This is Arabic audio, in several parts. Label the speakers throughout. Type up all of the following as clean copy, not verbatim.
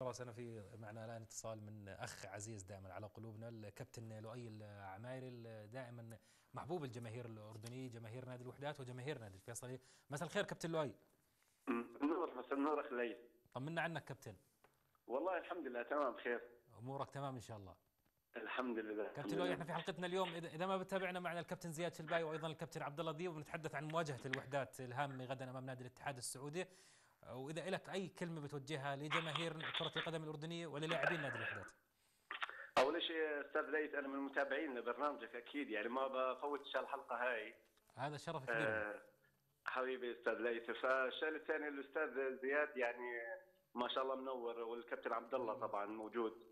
Speaker 1: فراس، أنا في معنا الآن اتصال من أخ عزيز دائما على قلوبنا، الكابتن لؤي العمايري، دائما محبوب الجماهير الأردنية، جماهير نادي الوحدات وجماهير نادي الفيصلي. مساء الخير كابتن لؤي.
Speaker 2: نور، مساء النور اخ لي.
Speaker 1: طمنا عنك كابتن.
Speaker 2: والله الحمد لله تمام بخير.
Speaker 1: أمورك تمام إن شاء الله.
Speaker 2: الحمد لله الحمد
Speaker 1: كابتن لؤي،
Speaker 2: لله.
Speaker 1: احنا في حلقتنا اليوم إذا ما بتابعنا، معنا الكابتن زياد شلباي وأيضا الكابتن عبد الله ضيوف، بنتحدث عن مواجهة الوحدات الهامة غدا أمام نادي الاتحاد السعودي. وإذا لك أي كلمة بتوجهها لجماهير كرة القدم الأردنية وللاعبين نادي الوحدات.
Speaker 2: اول شيء استاذ ليث، انا من المتابعين لبرنامجك اكيد، يعني ما بفوتش الحلقه هاي.
Speaker 1: هذا شرف كبير لي.
Speaker 2: أه حبيبي استاذ ليث. فالشيء الثاني الاستاذ زياد يعني ما شاء الله منور، والكابتن عبد الله طبعا موجود.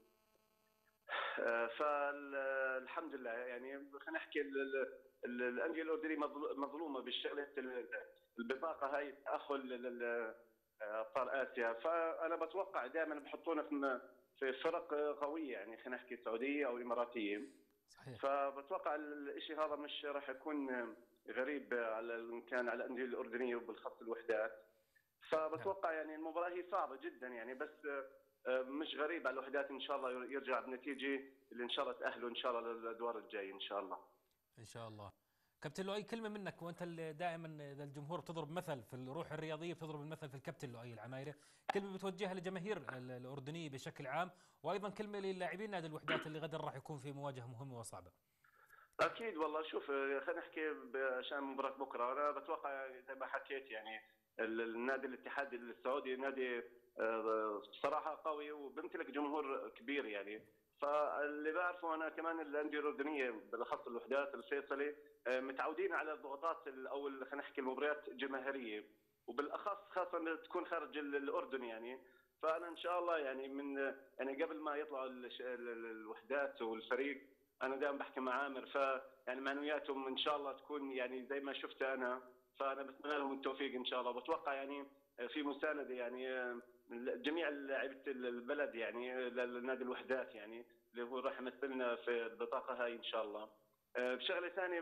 Speaker 2: فالحمد لله، يعني خلينا نحكي الانديه الاردنيه مظلومه بالشغله البطاقه هاي، التاهل ابطال اسيا. فانا بتوقع دائما بحطونا في فرق قويه، يعني خلينا نحكي سعوديه او اماراتيه.
Speaker 1: صحيح.
Speaker 2: فبتوقع الشيء هذا مش راح يكون غريب على ان كان على الانديه الاردنيه وبالخاص الوحدات.
Speaker 1: نعم.
Speaker 2: فبتوقع يعني المباراه هي صعبه جدا يعني، بس مش غريب على الوحدات، ان شاء الله يرجع بنتيجه اللي ان شاء الله تاهلوا ان شاء الله للادوار الجايه ان شاء الله.
Speaker 1: ان شاء الله. كابتن لؤي، كلمه منك، وانت اللي دائما اذا الجمهور بتضرب مثل في الروح الرياضيه بتضرب المثل في الكابتن لؤي العمايري، كلمه بتوجهها لجماهير الاردنيه بشكل عام، وايضا كلمه للاعبين نادي الوحدات اللي غدا راح يكون في مواجهه مهمه وصعبه.
Speaker 2: اكيد والله. شوف خلينا نحكي عشان مباراه بكره، انا بتوقع زي ما حكيت يعني النادي الاتحاد السعودي نادي صراحه قوي وبيمتلك جمهور كبير يعني. فاللي بعرفه انا كمان الانديه الاردنيه بالاخص الوحدات الفيصلي متعودين على الضغوطات او خلينا نحكي المباريات الجماهيريه، وبالاخص خاصه تكون خارج الاردن يعني. فانا ان شاء الله يعني من يعني قبل ما يطلعوا الوحدات والفريق، انا دائما بحكي مع عامر، فيعني معنوياتهم ان شاء الله تكون يعني زي ما شفت انا. فانا بتمنى لهم التوفيق ان شاء الله. بتوقع يعني في مسانده يعني جميع لاعيبه البلد يعني لنادي الوحدات، يعني اللي هو راح يمثلنا في البطاقه هاي ان شاء الله. بشغله ثانيه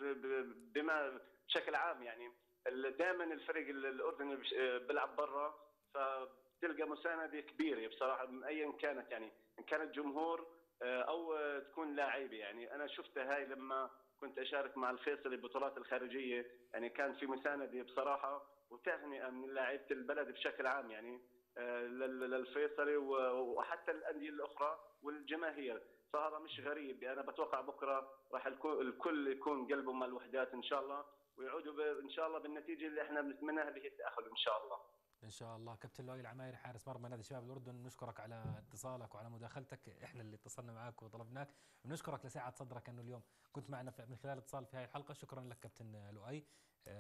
Speaker 2: بما بشكل عام يعني دائما الفريق الاردني بيلعب برا، فبتلقى مسانده كبيره بصراحه من ايا كانت، يعني ان كانت جمهور او تكون لاعيبه. يعني انا شفتها هاي لما كنت اشارك مع الفيصلي البطولات الخارجيه، يعني كان في مسانده بصراحه وتهنئه من لاعيبه البلد بشكل عام يعني للفيصلي وحتى الانديه الاخرى والجماهير. فهذا مش غريب. انا بتوقع بكره راح الكل يكون قلبه مع الوحدات ان شاء الله، ويعودوا ان شاء الله بالنتيجه اللي احنا بنتمناها اللي هي التاهل ان شاء الله.
Speaker 1: ان شاء الله. كابتن لؤي العمايري حارس مرمى نادي شباب الاردن، نشكرك على اتصالك وعلى مداخلتك، احنا اللي اتصلنا معك وطلبناك، ونشكرك لسعه صدرك انه اليوم كنت معنا من خلال اتصال في هذه الحلقه. شكرا لك كابتن لؤي.